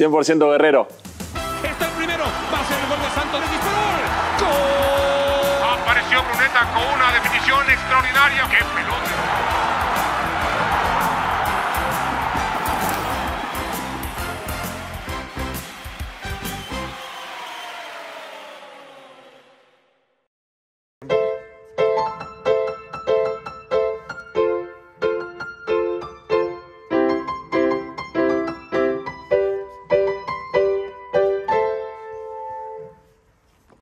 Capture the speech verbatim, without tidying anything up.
cien por ciento Guerrero. Está el primero, va a ser el gol de Santos, le disparó. ¡Gol! Apareció Bruneta con una definición extraordinaria. ¡Qué pelota!